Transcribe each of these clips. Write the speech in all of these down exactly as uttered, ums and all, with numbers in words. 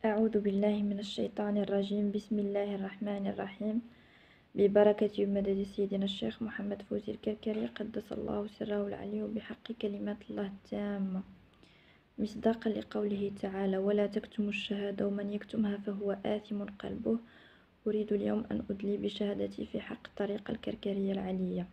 أعوذ بالله من الشيطان الرجيم. بسم الله الرحمن الرحيم. ببركة ومدد سيدنا الشيخ محمد فوزي الكركري قدس الله سره العلي وبحق كلمات الله التامة، مصداقا لقوله تعالى: ولا تكتموا الشهادة ومن يكتمها فهو آثم قلبه. أريد اليوم أن أدلي بشهادتي في حق الطريقة الكركرية العلية.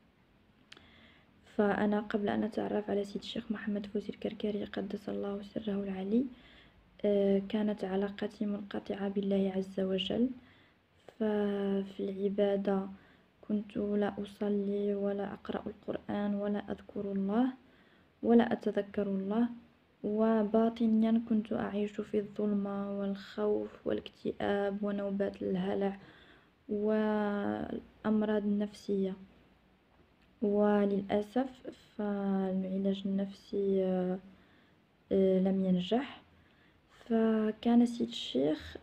فأنا قبل أن أتعرف على سيد الشيخ محمد فوزي الكركري قدس الله سره العلي كانت علاقتي منقطعة بالله عز وجل. ففي العبادة كنت لا أصلي ولا أقرأ القرآن ولا أذكر الله ولا أتذكر الله، وباطنيا كنت أعيش في الظلمة والخوف والاكتئاب ونوبات الهلع والأمراض النفسية. وللأسف فالعلاج النفسي لم ينجح. فكان سيد الشيخ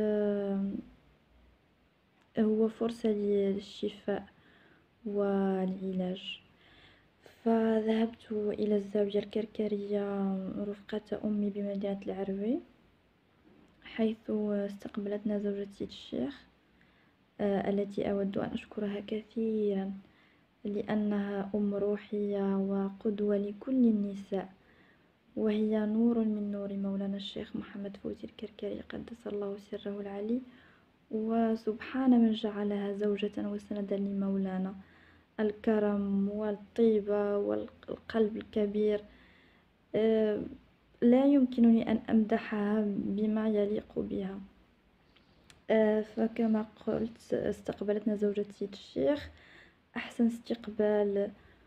هو فرصة للشفاء والعلاج. فذهبت إلى الزاوية الكركرية رفقة أمي بمدينة العروي، حيث استقبلتنا زوجة سيد الشيخ التي أود أن أشكرها كثيرا، لأنها أم روحية وقدوة لكل النساء، وهي نور من نور مولانا الشيخ محمد فوزي الكركري قدس الله سره العلي. وسبحان من جعلها زوجة وسندا لمولانا. الكرم والطيبة والقلب الكبير لا يمكنني أن أمدحها بما يليق بها. فكما قلت استقبلتنا زوجة سيد الشيخ أحسن استقبال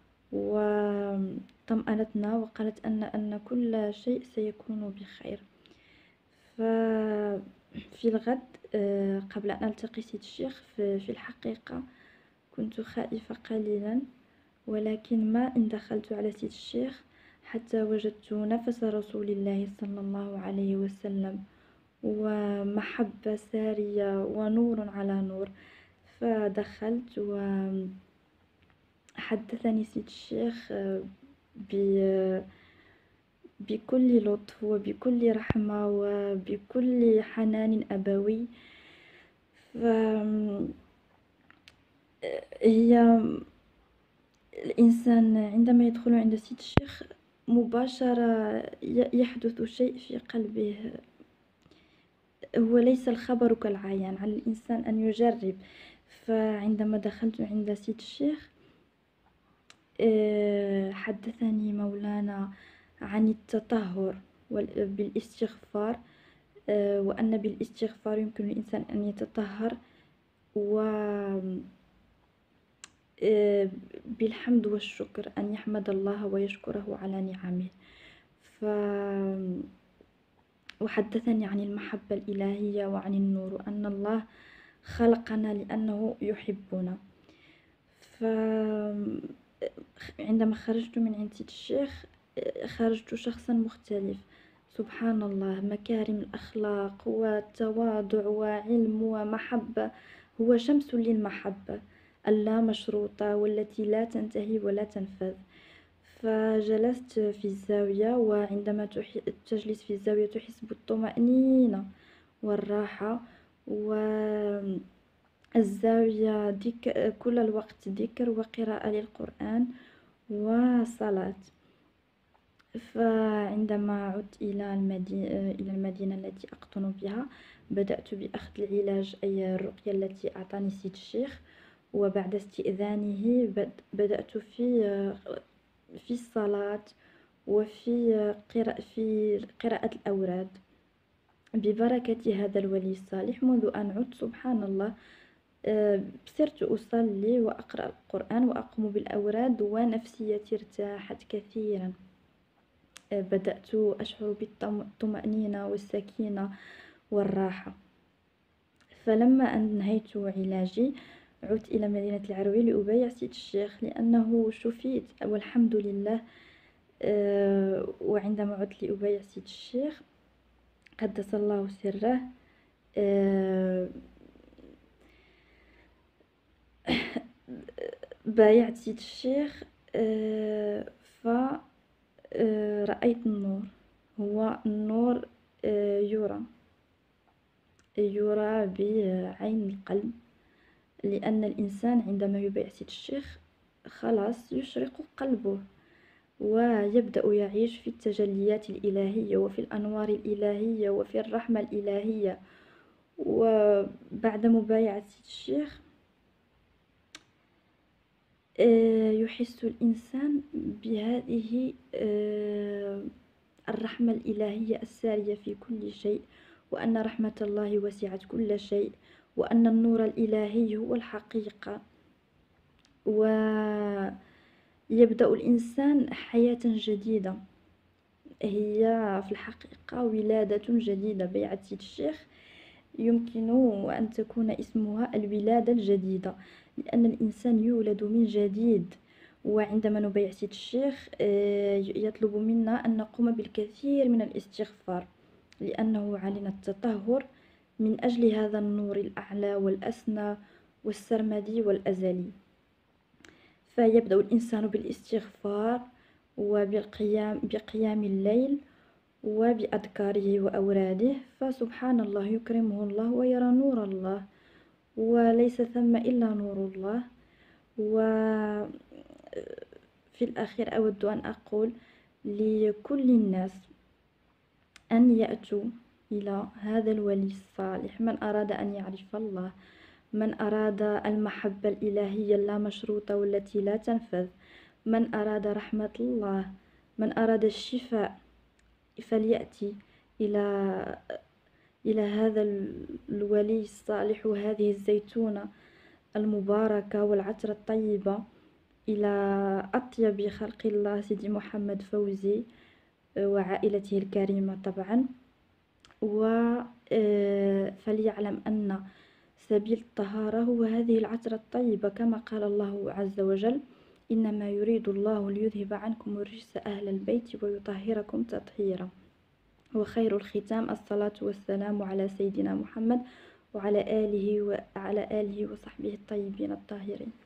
وطمأنتنا وقالت أن أن كل شيء سيكون بخير. ففي الغد قبل أن ألتقي سيد الشيخ في الحقيقة كنت خائفة قليلا، ولكن ما إن دخلت على سيد الشيخ حتى وجدت نفس رسول الله صلى الله عليه وسلم ومحبة سارية ونور على نور. فدخلت وحدثني سيد الشيخ بكل لطف وبكل رحمة وبكل حنان أبوي. هي الإنسان عندما يدخل عند سيد الشيخ مباشرة يحدث شيء في قلبه، هو ليس الخبر كالعيان، على الإنسان أن يجرب. فعندما دخلت عند سيد الشيخ حدثني مولانا عن التطهر بالاستغفار، وأن بالاستغفار يمكن الإنسان أن يتطهر، وبالحمد والشكر أن يحمد الله ويشكره على نعمه. ف وحدثني عن المحبة الإلهية وعن النور، وأن الله خلقنا لأنه يحبنا. فعندما خرجت من عند سيد الشيخ خرجت شخصا مختلف، سبحان الله، مكارم الأخلاق وتواضع وعلم ومحبة. هو شمس للمحبة اللا مشروطة والتي لا تنتهي ولا تنفذ. فجلست في الزاوية، وعندما تجلس في الزاوية تحس بالطمأنينة والراحة، والزاوية ذكر كل الوقت، ذكر وقراءة للقرآن وصلاة. فعندما عدت إلى المدينة, إلى المدينة التي أقطن بها بدأت بأخذ العلاج، أي الرقية التي أعطاني سيد الشيخ. وبعد استئذانه بدأت في في الصلاة وفي قراءة في قراءة الأوراد ببركة هذا الولي الصالح. منذ أن عدت سبحان الله صرت أصلي وأقرأ القرآن وأقوم بالأوراد ونفسيتي ارتاحت كثيرا. بدأت أشعر بالطمأنينة والسكينة والراحة. فلما أنهيت علاجي عدت إلى مدينة العروي لأبايع سيد الشيخ، لأنه شفيت والحمد لله. وعندما عدت لأبايع سيد الشيخ قدس الله سره بايعت سيد الشيخ فرأيت النور. هو النور يرى، يرى بعين القلب، لأن الإنسان عندما يبايع سيد الشيخ خلاص يشرق قلبه ويبدأ يعيش في التجليات الإلهية وفي الأنوار الإلهية وفي الرحمة الإلهية. وبعد مبايعة سيد الشيخ يحس الإنسان بهذه الرحمة الإلهية السارية في كل شيء، وأن رحمة الله وسعت كل شيء، وأن النور الإلهي هو الحقيقة. ويبدأ الإنسان حياة جديدة، هي في الحقيقة ولادة جديدة. بيعة سيد الشيخ يمكن أن تكون اسمها الولادة الجديدة، لأن الإنسان يولد من جديد. وعندما نبايع سيد الشيخ يطلب منا أن نقوم بالكثير من الاستغفار، لأنه علينا التطهر من أجل هذا النور الأعلى والأسنى والسرمدي والأزلي. فيبدأ الإنسان بالاستغفار وبالقيام بقيام الليل وبأذكاره وأوراده، فسبحان الله يكرمه الله ويرى نور الله، وليس ثم إلا نور الله. وفي الأخير أود أن أقول لكل الناس أن يأتوا إلى هذا الولي الصالح، من أراد أن يعرف الله، من أراد المحبة الإلهية اللامشروطة والتي لا تنفذ، من أراد رحمة الله، من أراد الشفاء، فليأتي إلى إلى هذا الولي الصالح وهذه الزيتونة المباركة والعطرة الطيبة، إلى أطيب خلق الله سيدي محمد فوزي وعائلته الكريمة طبعا. وفليعلم أن سبيل الطهارة هو هذه العطرة الطيبة، كما قال الله عز وجل: إنما يريد الله ليذهب عنكم الرجس أهل البيت ويطهركم تطهيرا. وخير الختام الصلاة والسلام على سيدنا محمد وعلى آله وعلى آله وصحبه الطيبين الطاهرين.